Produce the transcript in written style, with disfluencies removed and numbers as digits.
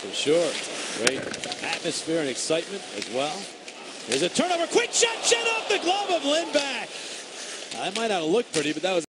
For sure. Great atmosphere and excitement as well. There's a turnover. Quick shot. Shed off the glove of Lindback. I might not have looked pretty, but that was